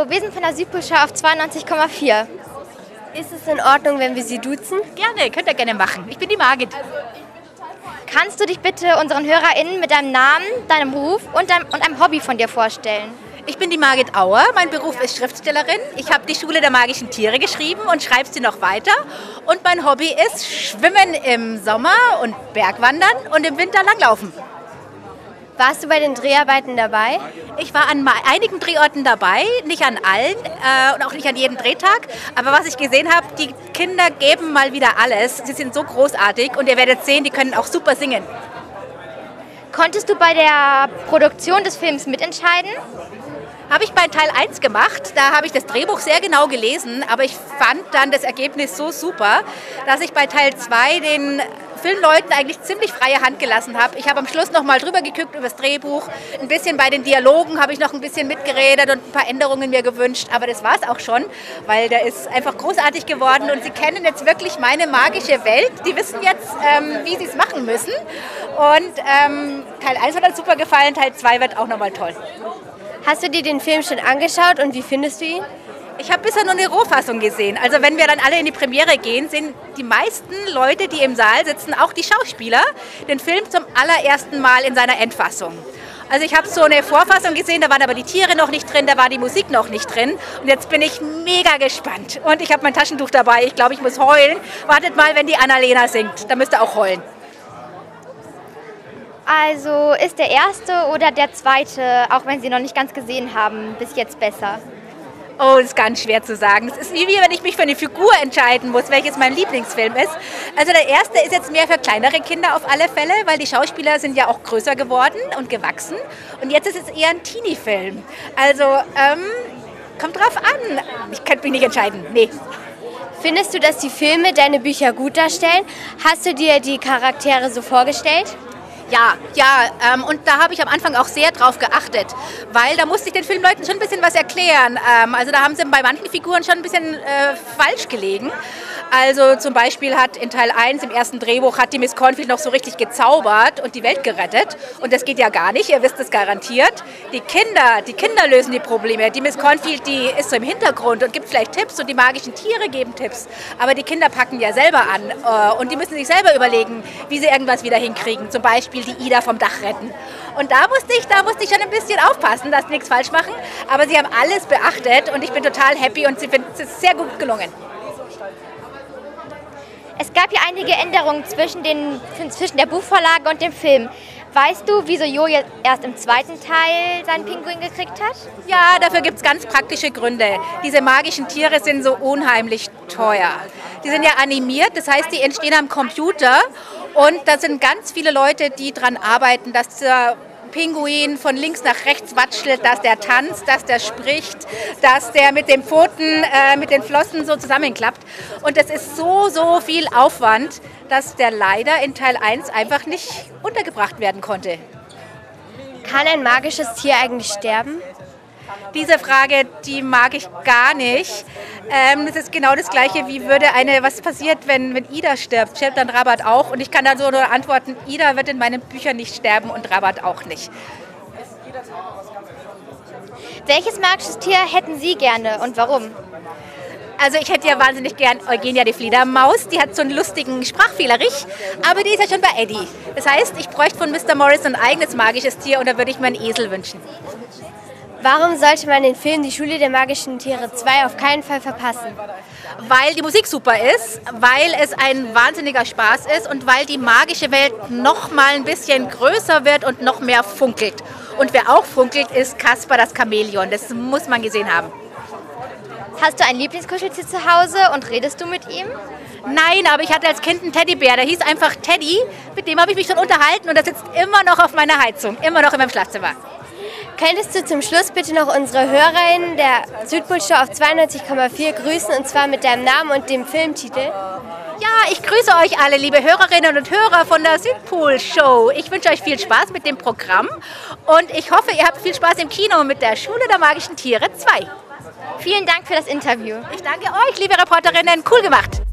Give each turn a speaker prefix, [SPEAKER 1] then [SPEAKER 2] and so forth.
[SPEAKER 1] Hallo, wir sind von der Südpolschau auf 92,4.
[SPEAKER 2] Ist es in Ordnung, wenn wir Sie duzen?
[SPEAKER 3] Gerne, könnt ihr gerne machen. Ich bin die Margit.
[SPEAKER 1] Kannst du dich bitte unseren HörerInnen mit deinem Namen, deinem Beruf und einem Hobby von dir vorstellen?
[SPEAKER 3] Ich bin die Margit Auer, mein Beruf ist Schriftstellerin. Ich habe die Schule der magischen Tiere geschrieben und schreibe sie noch weiter. Und mein Hobby ist Schwimmen im Sommer und Bergwandern und im Winter Langlaufen.
[SPEAKER 2] Warst du bei den Dreharbeiten dabei?
[SPEAKER 3] Ich war an einigen Drehorten dabei, nicht an allen und auch nicht an jedem Drehtag. Aber was ich gesehen habe, die Kinder geben mal wieder alles. Sie sind so großartig und ihr werdet sehen, die können auch super singen.
[SPEAKER 1] Konntest du bei der Produktion des Films mitentscheiden?
[SPEAKER 3] Habe ich bei Teil 1 gemacht, da habe ich das Drehbuch sehr genau gelesen, aber ich fand dann das Ergebnis so super, dass ich bei Teil 2 den Filmleuten eigentlich ziemlich freie Hand gelassen habe. Ich habe am Schluss noch mal drüber geguckt über das Drehbuch, ein bisschen bei den Dialogen habe ich noch ein bisschen mitgeredet und ein paar Änderungen mir gewünscht, aber das war es auch schon, weil der ist einfach großartig geworden und sie kennen jetzt wirklich meine magische Welt. Die wissen jetzt, wie sie es machen müssen und Teil 1 hat uns super gefallen, Teil 2 wird auch noch mal toll.
[SPEAKER 2] Hast du dir den Film schon angeschaut und wie findest du ihn?
[SPEAKER 3] Ich habe bisher nur eine Rohfassung gesehen. Also wenn wir dann alle in die Premiere gehen, sind die meisten Leute, die im Saal sitzen, auch die Schauspieler, den Film zum allerersten Mal in seiner Endfassung. Also ich habe so eine Vorfassung gesehen, da waren aber die Tiere noch nicht drin, da war die Musik noch nicht drin. Und jetzt bin ich mega gespannt. Und ich habe mein Taschentuch dabei, ich glaube, ich muss heulen. Wartet mal, wenn die Annalena singt, da müsst ihr auch heulen.
[SPEAKER 1] Also ist der erste oder der zweite, auch wenn Sie noch nicht ganz gesehen haben, bis jetzt besser?
[SPEAKER 3] Oh, das ist ganz schwer zu sagen. Es ist wie wenn ich mich für eine Figur entscheiden muss, welches mein Lieblingsfilm ist. Also der erste ist jetzt mehr für kleinere Kinder auf alle Fälle, weil die Schauspieler sind ja auch größer geworden und gewachsen. Und jetzt ist es eher ein Teenie-Film. Also kommt drauf an. Ich könnte mich nicht entscheiden. Nee.
[SPEAKER 2] Findest du, dass die Filme deine Bücher gut darstellen? Hast du dir die Charaktere so vorgestellt?
[SPEAKER 3] Ja, und da habe ich am Anfang auch sehr drauf geachtet, weil da musste ich den Filmleuten schon ein bisschen was erklären. Also da haben sie bei manchen Figuren schon ein bisschen falsch gelegen. Also zum Beispiel hat in Teil 1 im ersten Drehbuch hat die Miss Cornfield noch so richtig gezaubert und die Welt gerettet. Und das geht ja gar nicht, ihr wisst es garantiert. Die Kinder lösen die Probleme. Die Miss Cornfield, die ist so im Hintergrund und gibt vielleicht Tipps und die magischen Tiere geben Tipps. Aber die Kinder packen ja selber an und die müssen sich selber überlegen, wie sie irgendwas wieder hinkriegen. Zum Beispiel die Ida vom Dach retten. Und da musste ich schon ein bisschen aufpassen, dass sie nichts falsch machen. Aber sie haben alles beachtet und ich bin total happy und es ist sehr gut gelungen.
[SPEAKER 1] Es gab ja einige Änderungen zwischen der Buchvorlage und dem Film. Weißt du, wieso Jo erst im zweiten Teil seinen Pinguin gekriegt hat?
[SPEAKER 3] Ja, dafür gibt es ganz praktische Gründe. Diese magischen Tiere sind so unheimlich teuer. Die sind ja animiert, das heißt, die entstehen am Computer und da sind ganz viele Leute, die daran arbeiten, dass der Pinguin von links nach rechts watschelt, dass der tanzt, dass der spricht, dass der mit den Pfoten, mit den Flossen so zusammenklappt. Und das ist so viel Aufwand, dass der leider in Teil 1 einfach nicht untergebracht werden konnte.
[SPEAKER 2] Kann ein magisches Tier eigentlich sterben?
[SPEAKER 3] Diese Frage, die mag ich gar nicht. Das ist genau das Gleiche, wie was passiert, wenn Ida stirbt? Stirbt dann Rabat auch? Und ich kann dann so nur antworten, Ida wird in meinen Büchern nicht sterben und Rabat auch nicht.
[SPEAKER 1] Welches magisches Tier hätten Sie gerne und warum?
[SPEAKER 3] Also ich hätte ja wahnsinnig gern Eugenia die Fledermaus, die hat so einen lustigen Sprachfehlerich, aber die ist ja schon bei Eddie. Das heißt, ich bräuchte von Mr. Morris ein eigenes magisches Tier und da würde ich mir einen Esel wünschen.
[SPEAKER 2] Warum sollte man den Film Die Schule der magischen Tiere 2 auf keinen Fall verpassen?
[SPEAKER 3] Weil die Musik super ist, weil es ein wahnsinniger Spaß ist und weil die magische Welt noch mal ein bisschen größer wird und noch mehr funkelt. Und wer auch funkelt, ist Kaspar das Chamäleon. Das muss man gesehen haben.
[SPEAKER 1] Hast du ein Lieblingskuscheltier zu Hause und redest du mit ihm?
[SPEAKER 3] Nein, aber ich hatte als Kind einen Teddybär, der hieß einfach Teddy. Mit dem habe ich mich schon unterhalten und der sitzt immer noch auf meiner Heizung, immer noch in meinem Schlafzimmer.
[SPEAKER 2] Könntest du zum Schluss bitte noch unsere HörerInnen der Südpolschau auf 92,4 grüßen, und zwar mit deinem Namen und dem Filmtitel?
[SPEAKER 3] Ja, ich grüße euch alle, liebe Hörerinnen und Hörer von der Südpol-Show. Ich wünsche euch viel Spaß mit dem Programm und ich hoffe, ihr habt viel Spaß im Kino mit der Schule der magischen Tiere 2.
[SPEAKER 1] Vielen Dank für das Interview.
[SPEAKER 3] Ich danke euch, liebe Reporterinnen. Cool gemacht.